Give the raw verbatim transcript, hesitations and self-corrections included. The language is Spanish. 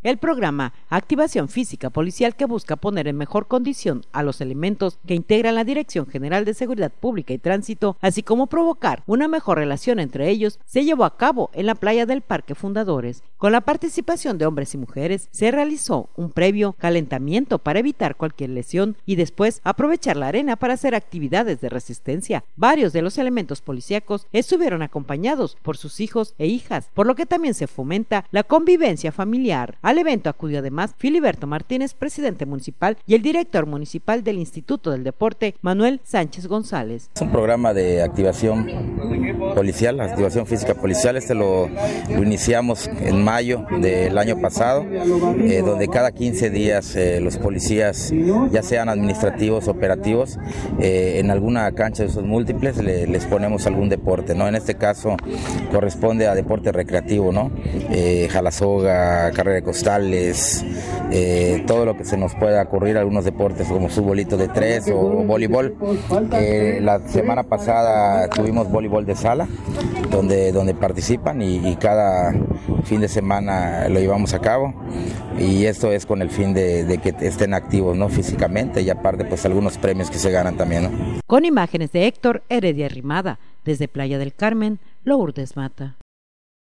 el programa Activación Física Policial, que busca poner en mejor condición a los elementos que integran la Dirección General de Seguridad Pública y Tránsito, así como provocar una mejor relación entre ellos, se llevó a cabo en la playa del Parque Fundadores. Con la participación de hombres y mujeres, se realizó un previo calentamiento para evitar cualquier lesión y después aprovechar la arena para hacer actividades de resistencia. Varios de los elementos policíacos estuvieron acompañados por sus hijos e hijas, por lo que también se fomenta la convivencia familiar. Al evento acudió además Filiberto Martínez, presidente municipal, y el director municipal del Instituto del Deporte, Manuel Sánchez González. Es un programa de activación policial, activación física policial. Este lo, lo iniciamos en mayo del año pasado, eh, donde cada quince días eh, los policías, ya sean administrativos, operativos, eh, en alguna cancha de esos múltiples le, les ponemos algún deporte, ¿no? En este caso corresponde a deporte recreativo, ¿no? Eh, jalasoga, carrera de costales, eh, todo lo que se nos pueda ocurrir, algunos deportes como futbolito de tres o voleibol. Eh, la semana pasada tuvimos voleibol de sala, donde, donde participan y, y cada fin de semana lo llevamos a cabo, y esto es con el fin de, de que estén activos, ¿no? Físicamente, y aparte pues algunos premios que se ganan también, ¿no? Con imágenes de Héctor Heredia Rimada, desde Playa del Carmen, Lourdes Mata.